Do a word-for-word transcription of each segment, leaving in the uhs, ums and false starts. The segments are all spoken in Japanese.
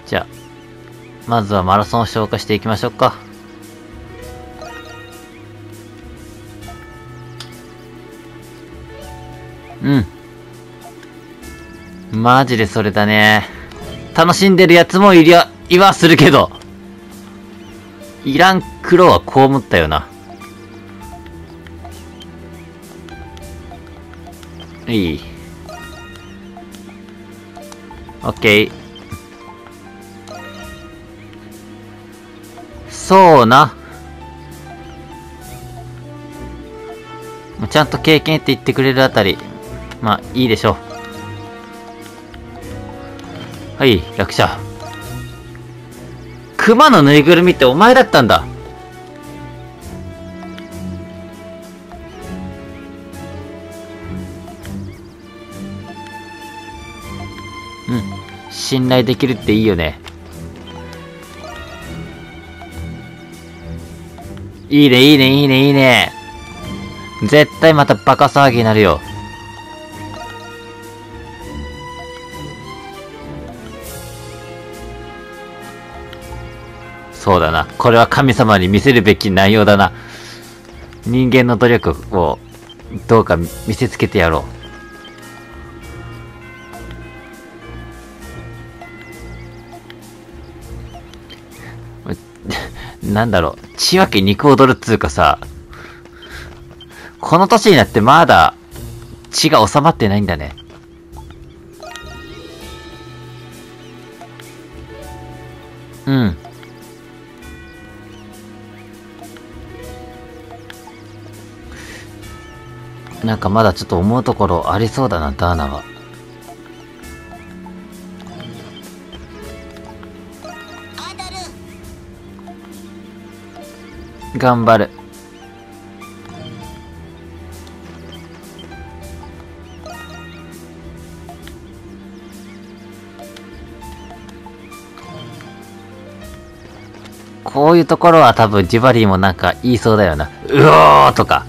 じゃあ、まずはマラソンを消化していきましょうか。うん。マジでそれだね。楽しんでるやつもいりゃ、いはするけど。いらん苦労は被ったよな。いい。オッケー。そうな。ちゃんと経験って言ってくれるあたり、まあいいでしょう。はい、役者。熊のぬいぐるみってお前だったんだ。うん。信頼できるっていいよね。いいね、いいね、いいね、いいね。絶対またバカ騒ぎになるよ。そうだな。これは神様に見せるべき内容だな。人間の努力をどうか見せつけてやろう。なんだろう。血分け肉踊るっつうかさ、この年になってまだ血が収まってないんだね。うん。なんかまだちょっと思うところありそうだな、ダーナは。頑張る。こういうところは多分ジバリーもなんか言いそうだよな。うおーとか。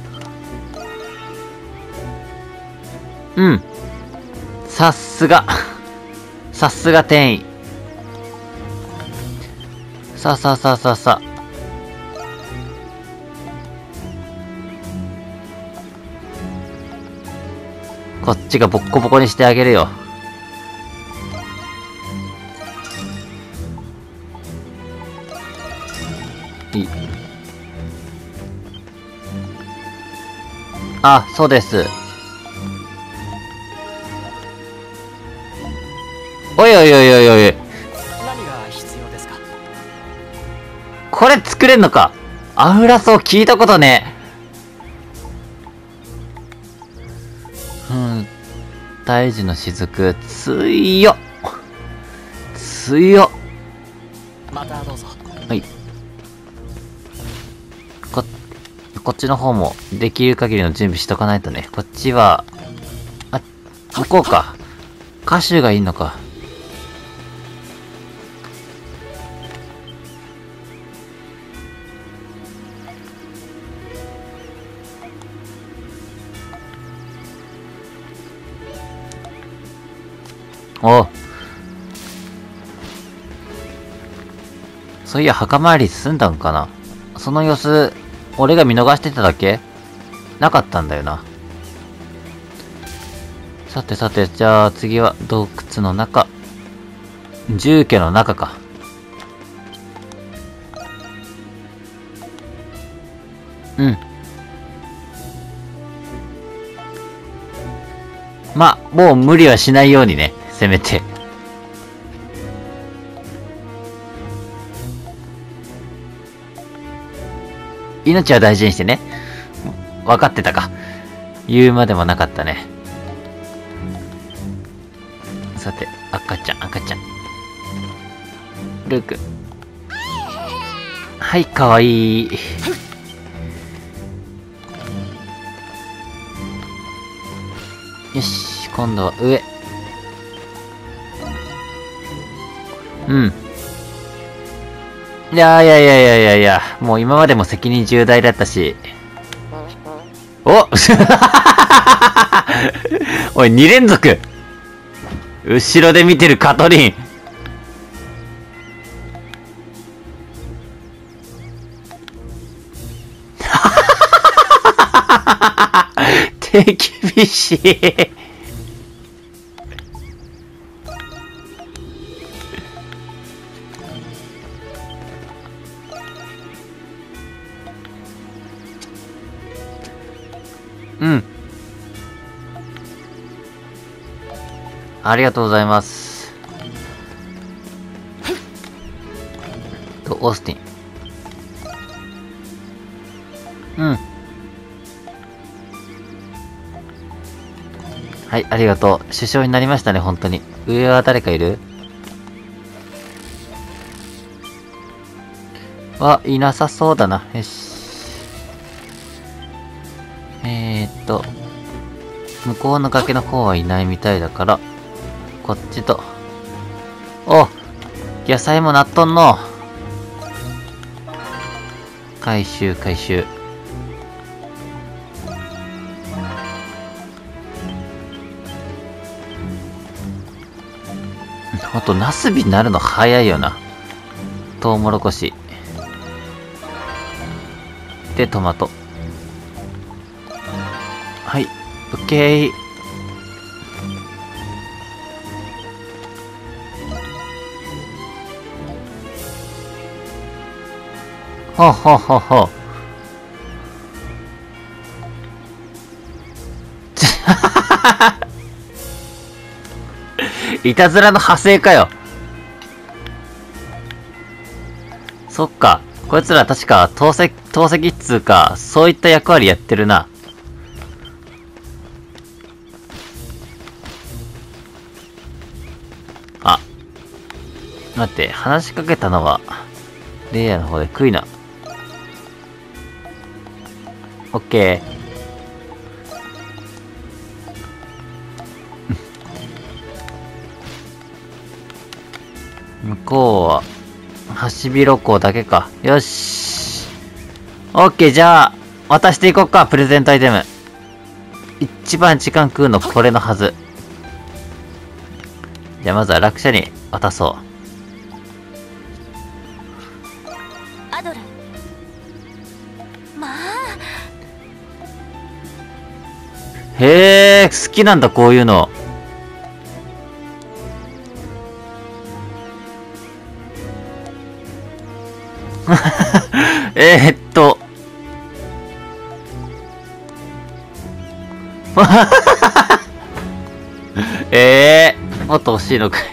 うん。さすが。さすが店員。さあさあさあさあさあ。こっちがボッコボコにしてあげるよ。いい。あ、そうです。おいおいおいおいおい。 何が必要ですか？ これ作れんのか？アフラソー聞いたことねえ。うん。大樹の雫、強っ。強っ。 またどうぞ。 はい。こ、こっちの方もできる限りの準備しとかないとね。こっちは、あ、向こうか。歌手がいいのか。お、そういや墓参り済んだんかな。その様子俺が見逃してただけなかったんだよな。さてさて、じゃあ次は洞窟の中、住居の中か。うん。まあもう無理はしないようにね、せめて。命は大事にしてね。分かってたか。言うまでもなかったね。さて、赤ちゃん、赤ちゃん。ルーク。はい、かわいい。よし、今度は上。うん。いやいやいやいやいやいや、もう今までも責任重大だったし。おおい、に連続後ろで見てるカトリン厳しい。うん。ありがとうございます。と、オースティン。うん。はい、ありがとう。首相になりましたね、本当に。上は誰かいる？は、いなさそうだな。よし。えーっと、向こうの崖の方はいないみたいだから、こっちと。お！野菜もなっとんの。回収、回収。ほんと、ナスビになるの早いよな。トウモロコシ。で、トマト。はい。オッケー。ほうほうほうほう。いたずらの派生かよ。そっか。こいつら確か、透析、透析っつうか、そういった役割やってるな。あ。待って、話しかけたのは、レイヤーの方でクイナ。オッケー。向こうは、ハシビロコウだけか。よし。オッケー、じゃあ、渡していこっか、プレゼントアイテム。一番時間食うのこれのはず。じゃあまずは落車に渡そう。 アドル。まあ。 へえ、好きなんだ、こういうの。えーっと。ええー、もっと欲しいのかい。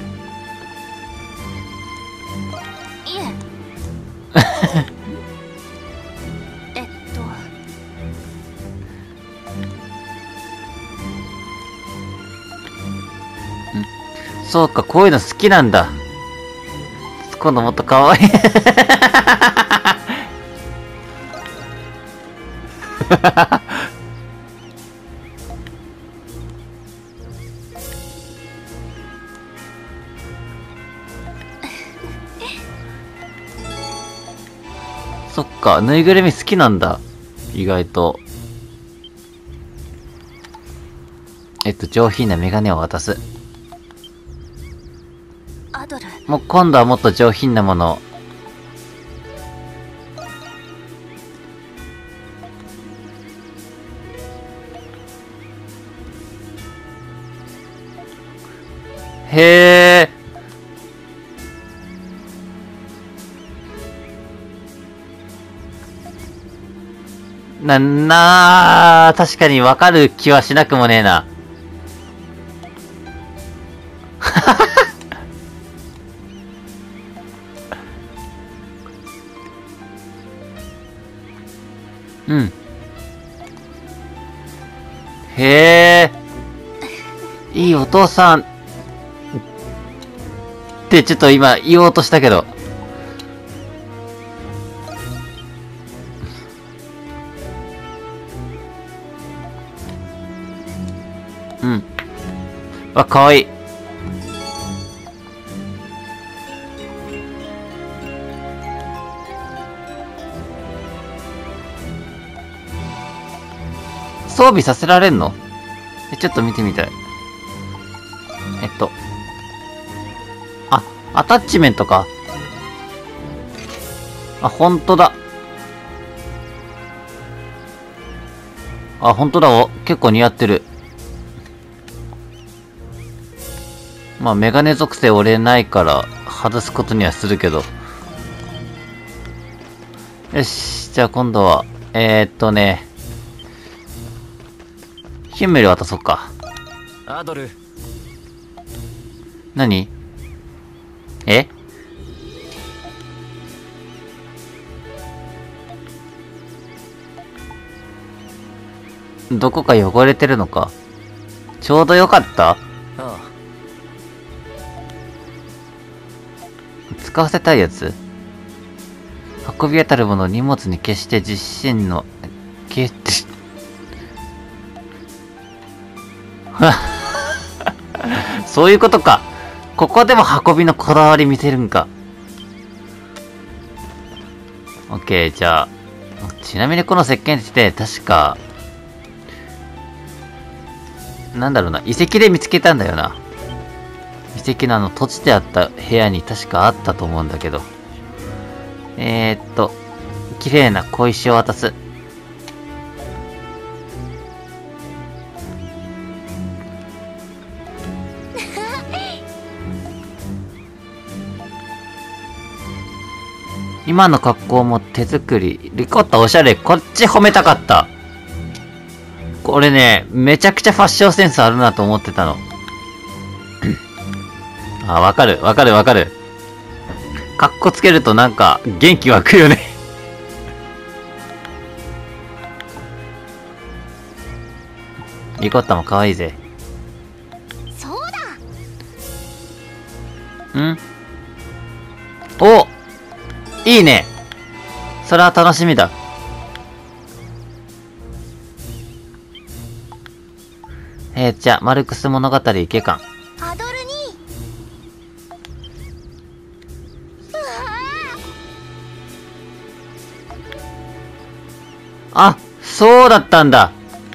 いえ。えっと。 そうか、こういうの好きなんだ。今度もっと可愛い。そっか、ぬいぐるみ好きなんだ。意外と。えっと、上品なメガネを渡す。 アドル。 もう今度はもっと上品なものを。へー。な、なー、確かにわかる気はしなくもねえな。うん。へえ。いいお父さん。ってちょっと今言おうとしたけど。うん。わ、かわいい。装備させられんの？え、ちょっと見てみたい。えっと。あ、アタッチメントか。あ、ほんとだ。 あ、ほんとだ、お、結構似合ってる。まあ、メガネ属性俺ないから、外すことにはするけど。よし、じゃあ今度は、えー、っとね、ヒンメル渡そうか。 アドル、 何？え？どこか汚れてるのか？ちょうどよかった？ ああ、 使わせたいやつ？運び当たるものを荷物に決して自身の、決して、そういうことか。ここでも運びのこだわり見せるんか。オッケー、じゃあ、ちなみにこの石鹸って確か、なんだろうな、遺跡で見つけたんだよな。遺跡のあの閉じてあった部屋に確かあったと思うんだけど。えー、っと、綺麗な小石を渡す。今の格好も手作り。リコッタおしゃれ。こっち褒めたかった。これね、めちゃくちゃファッションセンスあるなと思ってたの。あ、わかる、わかる、わかる。かっこつけるとなんか、元気湧くよね。リコッタも可愛いぜ。 そうだ。 ん？お！いいね。それは楽しみだ。えー、じゃあ、マルクス物語いけかん。 アドルに。うわあ、そうだったんだ。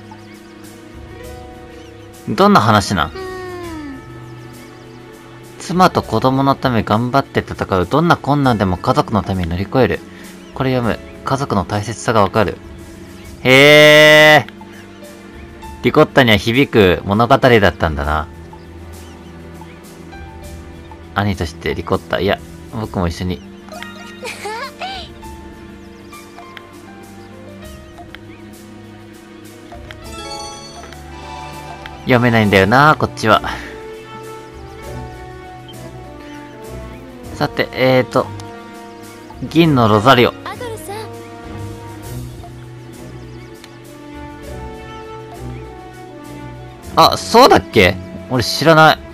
どんな話なん？ ーうーん。 妻と子供のため頑張って戦う。どんな困難でも家族のために乗り越える。これ読む。家族の大切さがわかる。へー。リコッタには響く物語だったんだな。兄としてリコッタ、いや、僕も一緒に。読めないんだよな、こっちは。さて、えーと、銀のロザリオ。 アドルさん。 あ、そうだっけ？俺知らない。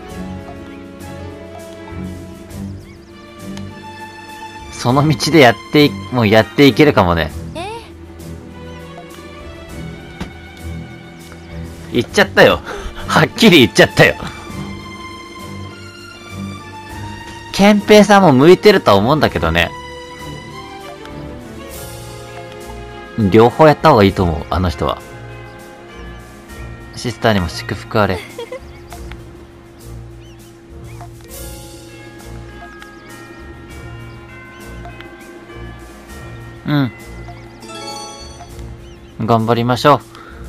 その道でやってい、もうやっていけるかもね。 ええ。 言っちゃったよ。はっきり言っちゃったよ。憲兵さんも向いてるとは思うんだけどね。両方やった方がいいと思う、あの人は。シスターにも祝福あれ。うん。頑張りましょう。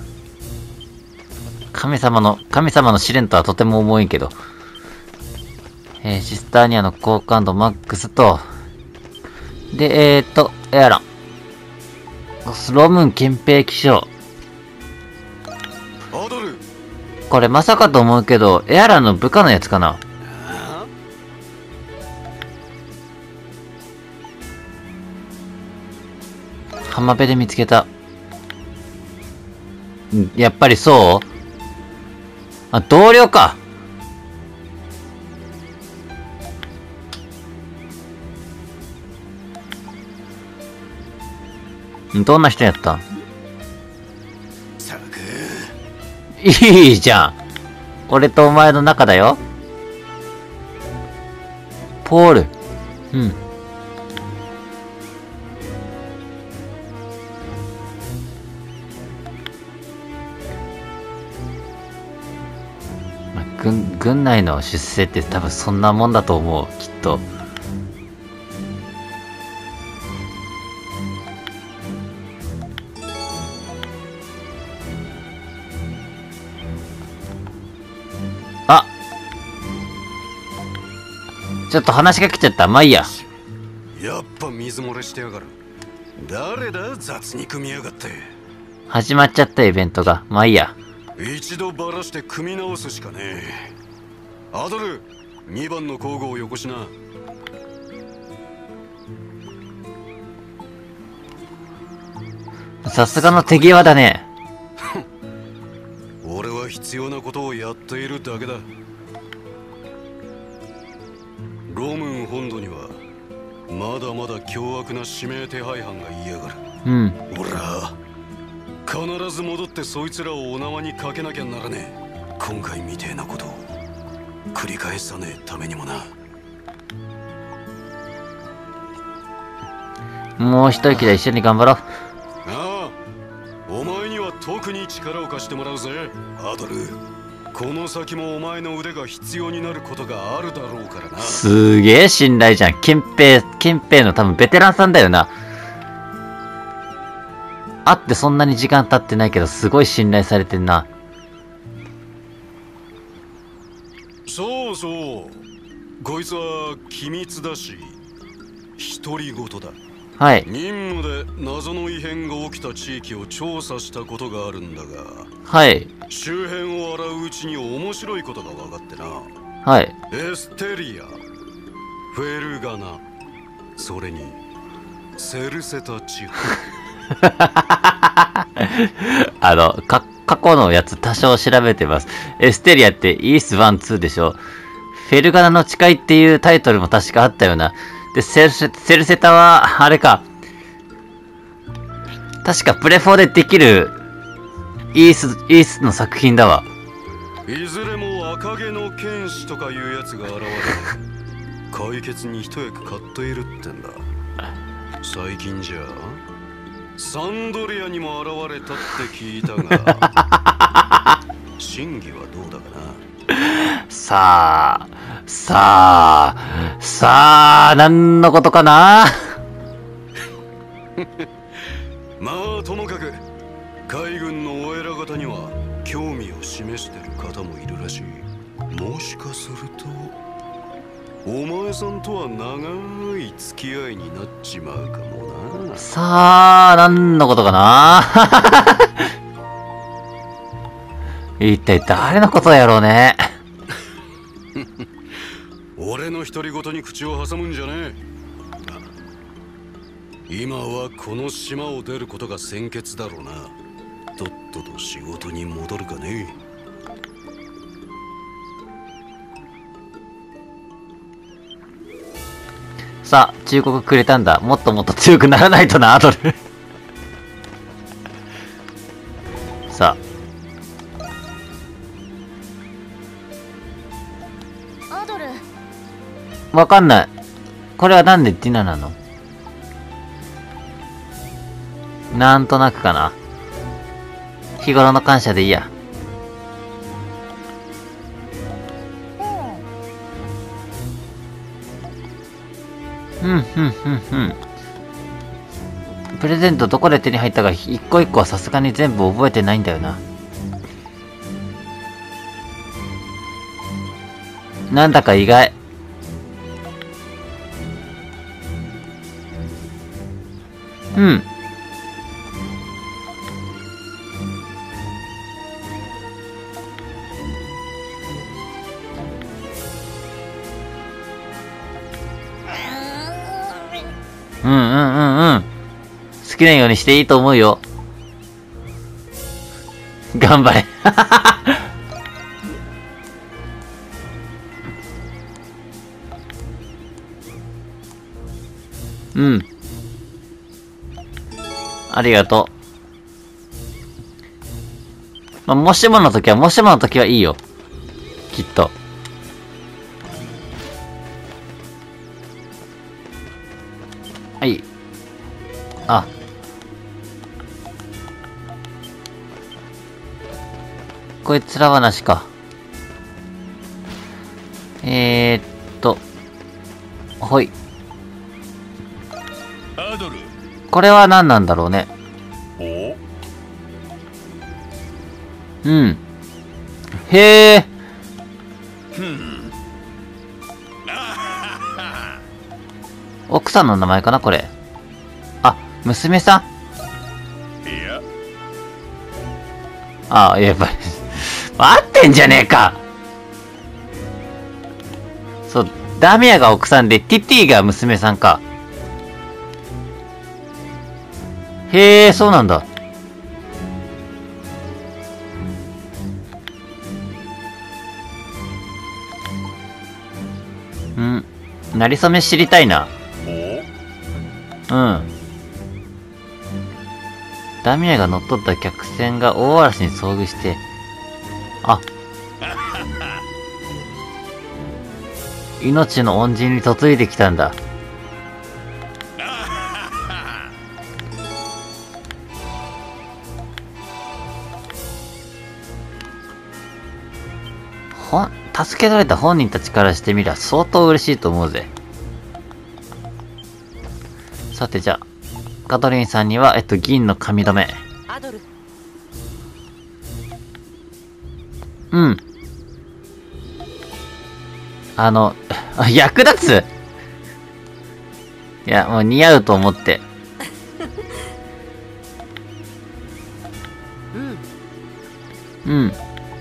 神様の、神様の試練とはとても重いけど。えー、シスターニアの好感度マックスと、で、えーっと、エアラン。スロームーン憲兵気象。 アドル。 これまさかと思うけど、エアランの部下のやつかな？浜辺で見つけた。んやっぱりそう？あ、同僚か。んどんな人やったん？ サク。 いいじゃん。俺とお前の仲だよ。ポール。うん。まあ、軍、軍内の出世って多分そんなもんだと思う、きっと。 ちょっと話が来ちゃった。まあいいや。 やっぱ水漏れしてやがる。誰だ雑に組みやがって。 始まっちゃったイベントが。まあいいや。 一度バラして組み直すしかねえ。アドル、にばんの工具をよこしな。 さすがの手際だね。 俺は必要なことをやっているだけだ。ロムン本土にはまだまだ凶悪な指名手配犯がいやがる。 うん。 俺は必ず戻ってそいつらをお縄にかけなきゃならねえ。今回みてえなことを繰り返さねえためにもな。 もう一息で一緒に頑張ろう。 ああ、お前には特に力を貸してもらうぜ、アドル。この先もお前の腕が必要になることがあるだろうからな。 すげえ信頼じゃん。ケンペイ、ケンペイの多分ベテランさんだよな。会ってそんなに時間経ってないけど、すごい信頼されてんな。 そうそう。こいつは機密だし、独り言だ。 はい。 任務で謎の異変が起きた地域を調査したことがあるんだが、 はい。 周辺を洗ううちに面白いことが分かってな。 はい。 エステリア、フェルガナ、それにセルセタ地方。 あの、か、過去のやつ多少調べてます。エステリアってイースワン、ツーでしょ。フェルガナの誓いっていうタイトルも確かあったよな。で、セルセ、セルセタは、あれか。確かプレフォーでできる、イース、イースの作品だわ。 いずれも赤毛の剣士とかいうやつが現れ、解決に一役買っているってんだ。最近じゃ、サンドリアにも現れたって聞いたが、真偽はどうだかな。 さあ、さあ、さあ、何のことかな。 まあともかく海軍のお偉方には興味を示してる方もいるらしい。もしかするとお前さんとは長い付き合いになっちまうかもな。 さあ、何のことかな。一体誰のことやろうね。 俺の独り言に口を挟むんじゃねえ。今はこの島を出ることが先決だろうな。とっとと仕事に戻るかね。 さあ、忠告くれたんだ。もっともっと強くならないとな、アドル。さアドル、 あ、わかんない。これはなんでティナなの？なんとなくかな。日頃の感謝でいいや。うん、うん、うん、うん。プレゼントどこで手に入ったか一個一個はさすがに全部覚えてないんだよな。なんだか意外。うん。うんうんうんうん。好きなようにしていいと思うよ。頑張れ。うん。ありがとう。まあ、もしもの時は、もしもの時はいいよ。きっと。はい。あ。こいつら話か。えー、っと。ほい。 アドル。 これは何なんだろうね。 お？ うん。へえ。 ふん。あ奥さんの名前かなこれ。あ、娘さん。 いや、 ああ、やっぱり。合ってんじゃねえか。そう、ダミアが奥さんで、ティティが娘さんか。へえ、そうなんだ。うん。なりそめ知りたいな。 おうん。ダミアが乗っ取った客船が大嵐に遭遇して、あ。命の恩人に嫁いできたんだ。ほん、助けられた本人たちからしてみりゃ相当嬉しいと思うぜ。さてじゃあ、カトリンさんには、えっと、銀の髪留め。 アドル。 うん。あの、役立ついや、もう似合うと思って。うん。うん。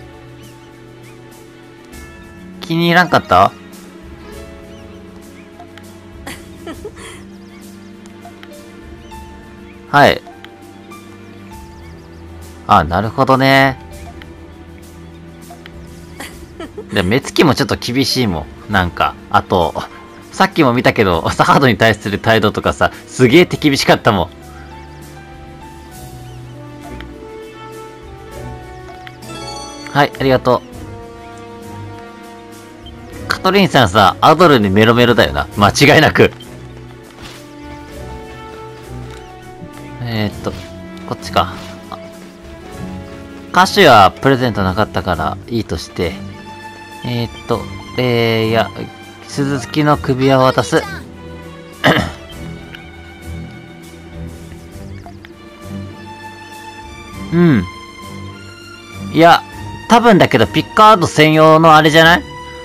気に入らんかった？はい。あ、なるほどね。で、目つきもちょっと厳しいもん。なんか、あと、さっきも見たけど、サハドに対する態度とかさ、すげえ手厳しかったもん。はい、ありがとう。カトリンさんさ、アドルにメロメロだよな。間違いなく。えー、っと、こっちか。歌手はプレゼントなかったからいいとして、えー、っと、えー、いや、鈴木の首輪を渡す。うん。いや、多分だけどピッカード専用のあれじゃない？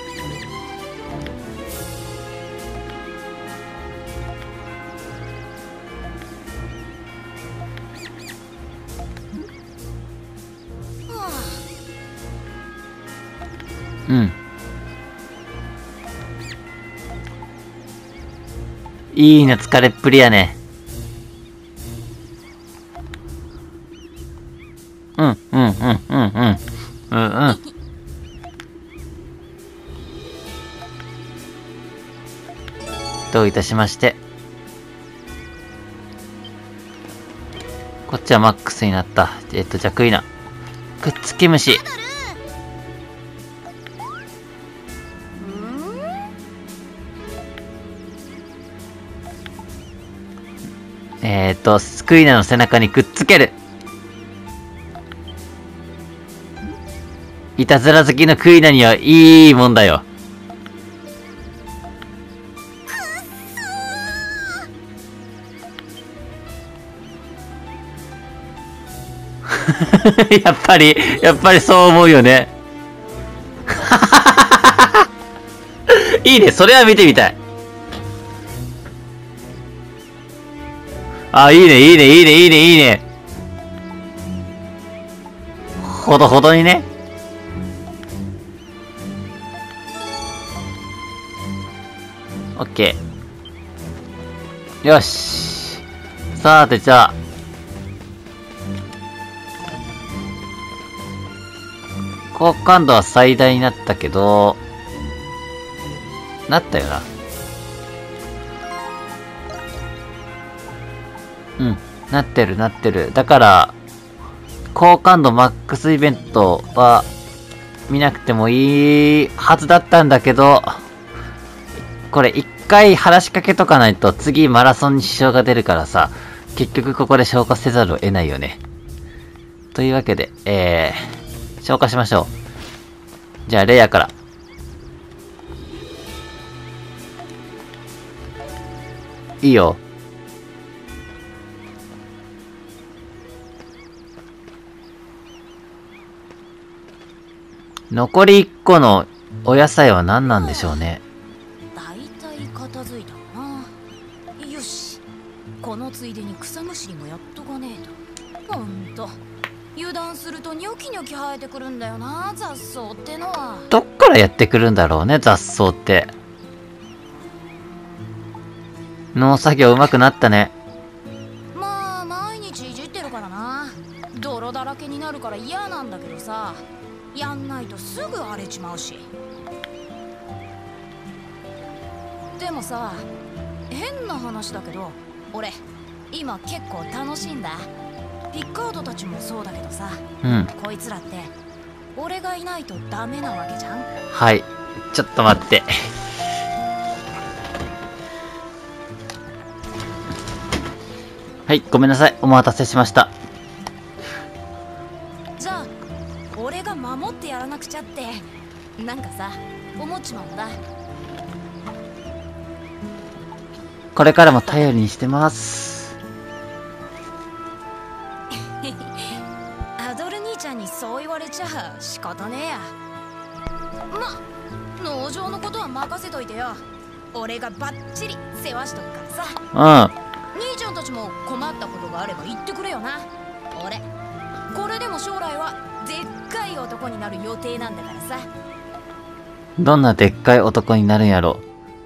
うん。いいね、疲れっぷりやね。うん、うん、うん、うん、うん。うん、うん。どういたしまして。こっちはマックスになった。えっと、じゃあクイナ。くっつき虫。えーと、スクイナの背中にくっつける。いたずら好きのクイナにはいいもんだよ。やっぱり、やっぱりそう思うよね。いいね、それは見てみたい。あ、いいね、いいね、いいね、いいね、いいね。ほどほどにね。オッケー。よし。さて、じゃあ。好感度は最大になったけど、なったよな。うん、なってるなってる。だから、好感度マックスイベントは見なくてもいいはずだったんだけど、これ一回話しかけとかないと次マラソンに支障が出るからさ、結局ここで消化せざるを得ないよね。というわけで、えー、消化しましょう。じゃあ、レイヤから。いいよ。残りいっこのお野菜は何なんでしょうね。 だいたい片付いたな。 よし、このついでに草むしりもやっとかねえと。ほんと油断するとニョキニョキ生えてくるんだよな、雑草ってのは。 どっからやってくるんだろうね、雑草って。農作業上手くなったね。 まあ毎日いじってるからな。泥だらけになるから嫌なんだけどさ、やんないとすぐ荒れちまうし。でもさ、変な話だけど俺今結構楽しいんだ。ピッカードたちもそうだけどさ、 うん。 こいつらって俺がいないとダメなわけじゃん。 はい。ちょっと待って。はい、ごめんなさい。お待たせしました。 じゃあ俺が守ってやらなくちゃってなんかさ思っちまうんだ。 これからも頼りにしてます。 アドル兄ちゃんにそう言われちゃ仕方ねえや。ま、農場のことは任せといてよ。俺がバッチリ世話しとくからさ。 うん。 兄ちゃんたちも困ったことがあれば言ってくれよな。俺これでも将来はでっかい男になる予定なんだからさ。 どんなでっかい男になるんやろ。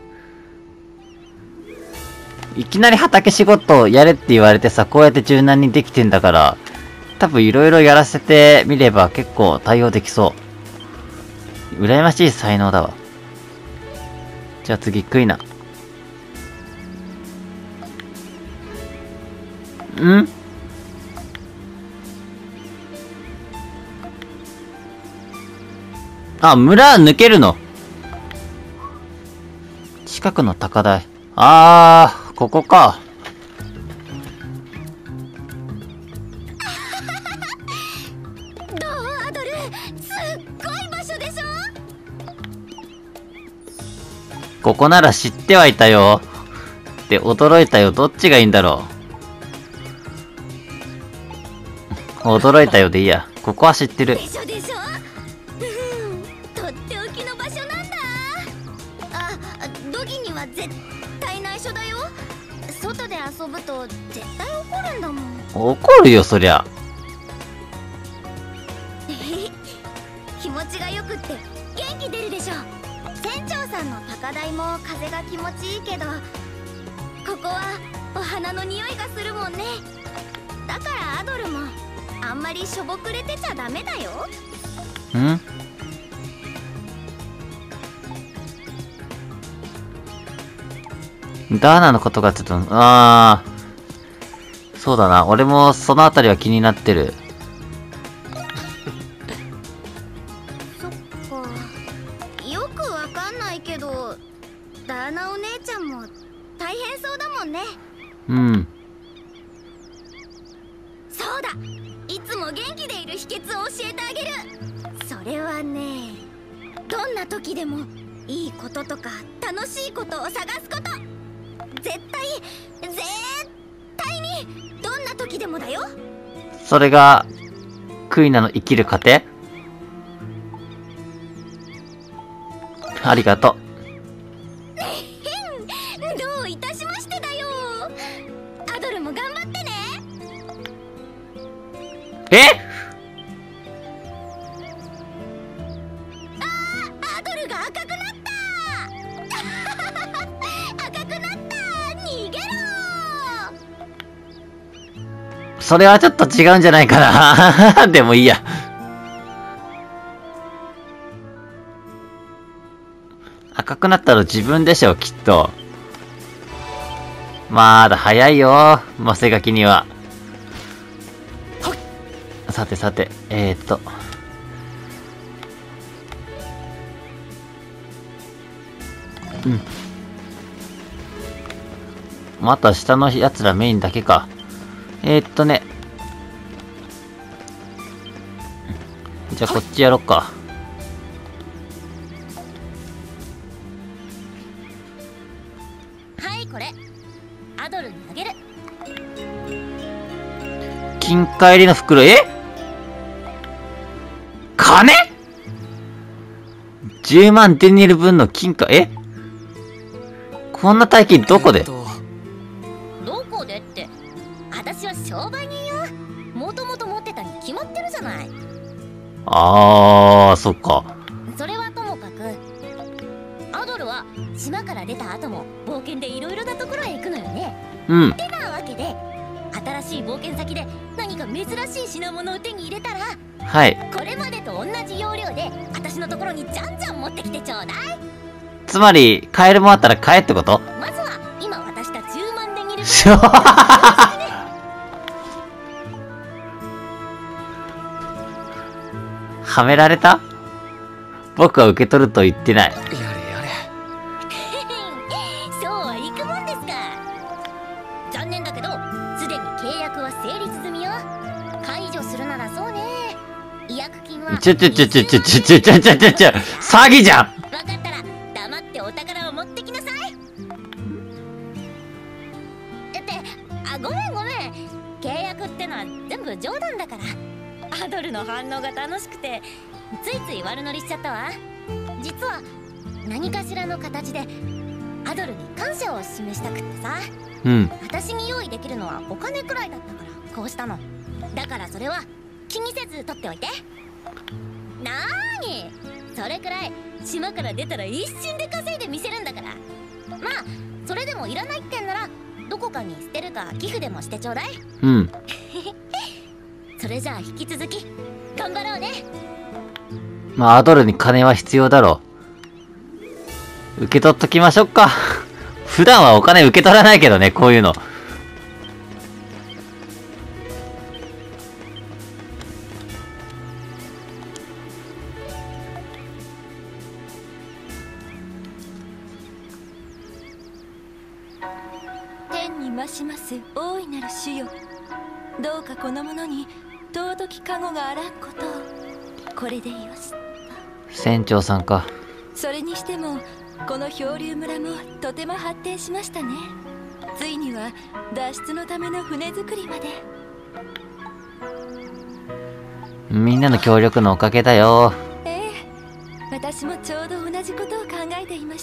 いきなり畑仕事をやれって言われてさ、こうやって柔軟にできてんだから、多分いろいろやらせてみれば結構対応できそう。羨ましい才能だわ。じゃあ次、クイナ。ん？あ、村抜けるの。近くの高台。あー、ここか。 どうアドル、すっごい場所でしょ。 ここなら知ってはいたよ。って驚いたよ。どっちがいいんだろう。驚いたよでいいや。ここは知ってる。 でしょでしょ。うん、とっておきの場所なんだ。あ、ドギには絶対内緒だよ。外で遊ぶと絶対怒るんだもん。 怒るよ、そりゃ。 気持ちがよくって元気出るでしょ。船長さんの高台も風が気持ちいいけど、ここはお花の匂いがするもんね。だからアドルもあんまりしょぼくれてちゃダメだよ。 ん？ダーナのことがちょっと、あー、そうだな。俺もそのあたりは気になってる。 そっか。よくわかんないけど、ダーナお姉ちゃんも大変そうだもんね。 うん。 そうだ、いつも元気でいる秘訣を教えてあげる。それはね、どんな時でもいいこととか楽しいことを探すこと。絶対絶対にどんな時でもだよ。 それがクイナの生きる糧。ありがとう。 どういたしましてだよ。アドルも頑張ってね。 え？ あー、アドルが赤くなった赤くなった。逃げろ。 それはちょっと違うんじゃないかな。でもいいや。赤くなったら自分でしょ、きっと。まだ早いよ、マセガキには。さてさて、えーっと。うん。また下のやつらメインだけか。えーっとね。じゃあこっちやろっか。 はい、これアドルにあげる。 金貨入りの袋、え？金？ じゅう 万デニール分の金貨、え？こんな大金どこで？ 商売人よ。もともと持ってたに決まってるじゃない。 あー、そっか。 それはともかく、アドルは島から出た後も冒険でいろいろなところへ行くのよね。 うん。 てなわけで、新しい冒険先で何か珍しい品物を手に入れたら、 はい。 これまでと同じ要領で私のところにじゃんじゃん持ってきてちょうだい。 つまり、カエルもあったら買えってこと？ まずは今渡したじゅうまんでぎるしょはめられた？僕は受け取ると言ってない。 やれやれ。 そうはいくもんですか。残念だけど、すでに契約は成立済みよ。解除するならそうね。違約金はちょちょちょちょちょちょちょちょちょちょちょ詐欺じゃん。 分かったら黙ってお宝を持ってきなさい。ってあごめんごめん、契約ってのは全部冗談だから。アドルの反応が楽しくてついつい悪乗りしちゃったわ。実は何かしらの形でアドルに感謝を示したくってさ。 うん。 私に用意できるのはお金くらいだったからこうしたの。だからそれは気にせず取っておいて。なーに、それくらい島から出たら一瞬で稼いでみせるんだから。まあそれでもいらないってんならどこかに捨てるか寄付でもしてちょうだい。 うん。 それじゃあ引き続き頑張ろうね。 まあ、アドルに金は必要だろう。受け取っときましょうか。普段はお金受け取らないけどね、こういうの。 天に増します大いなる主よ、どうかこの者に尊き加護があらんことを。これでよし。 船長さんか。 それにしてもこの漂流村もとても発展しましたね。ついには脱出のための船作りまで。 みんなの協力のおかげだよ。 ええ、私もちょうど同じことを考えていました。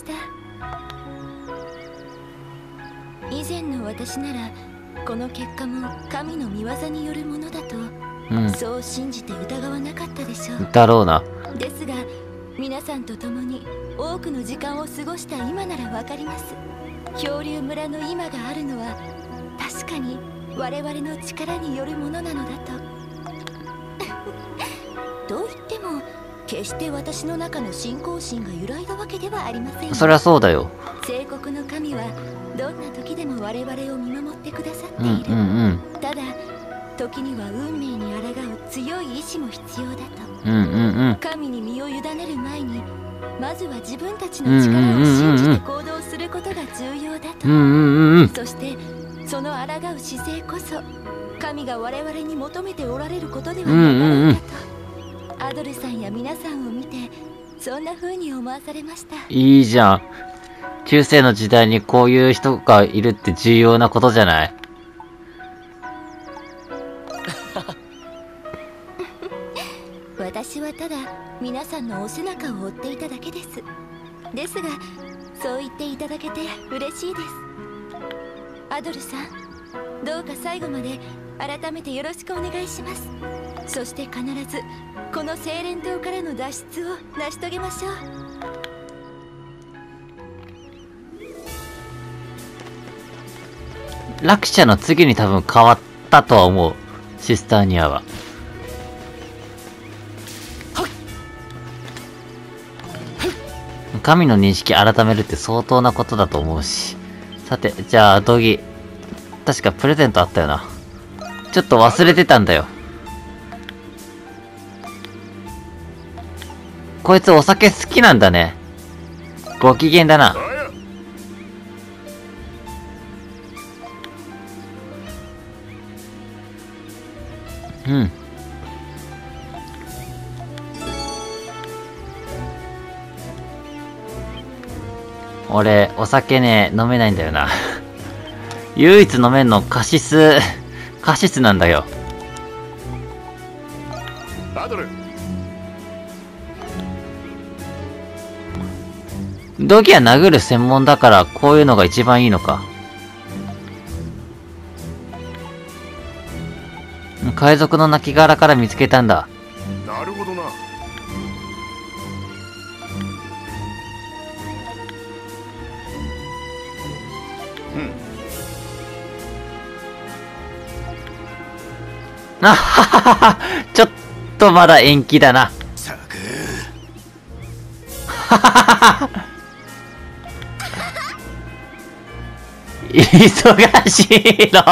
以前の私ならこの結果も神の御業によるものだと、 うん。 そう信じて疑わなかったでしょう。 だろうな。 ですが皆さんと共に多くの時間を過ごした今ならわかります。漂流村の今があるのは確かに我々の力によるものなのだと。と言っても決して私の中の信仰心が揺らいだわけではありません。 そりゃそうだよ。 聖国の神はどんな時でも我々を見守ってくださってうんいる。 うんうん。 ただ時には運命に抗う強い意志も必要だと。 うんうんうん。 神に身を委ねる前にまずは自分たちの力を信じて行動することが重要だと。 うんうんうん。 そしてその抗う姿勢こそ神が我々に求めておられることではなかろうかと、アドルさんや皆さんを見てそんな風に思わされました。 いいじゃん。中世の時代にこういう人がいるって重要なことじゃない？ 私はただ皆さんのお背中を追っていただけです。ですがそう言っていただけて嬉しいです。アドルさん、どうか最後まで改めてよろしくお願いします。そして必ずこの精錬島からの脱出を成し遂げましょう。 落車の次に多分変わったとは思う。シスターニアは。神の認識改めるって相当なことだと思うし。さて、じゃあ、ドギ。確かプレゼントあったよな。ちょっと忘れてたんだよ。こいつお酒好きなんだね。ご機嫌だな。うん。俺、お酒ね、飲めないんだよな。唯一飲めんのカシス、カシスなんだよ。 バトル。 ドギは殴る専門だからこういうのが一番いいのか。 海賊の亡骸から見つけたんだ。 なるほどな。 あはははは、ちょっとまだ延期だな。 さく忙しいの。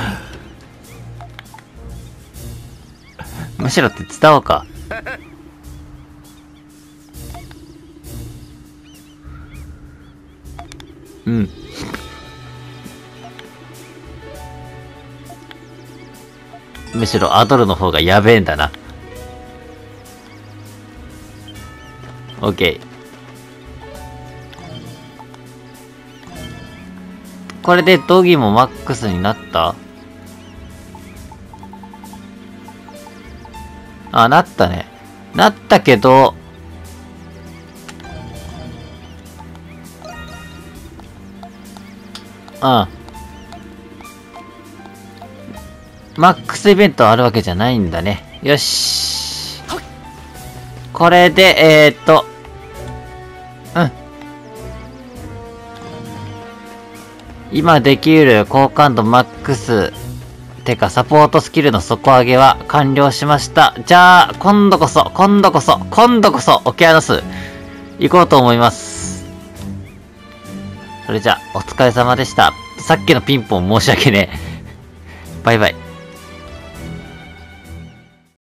むしろ手伝おうか。うん。むしろアドルの方がやべえんだな。オッケー。これでドギもマックスになった？あ、なったね。なったけど、うん。マックスイベントあるわけじゃないんだね。よし。これで、えーっと、うん。今できる好感度マックス、てかサポートスキルの底上げは完了しました。じゃあ、今度こそ、今度こそ、今度こそ、オケアノス、行こうと思います。それじゃあ、お疲れ様でした。さっきのピンポン申し訳ねえ。バイバイ。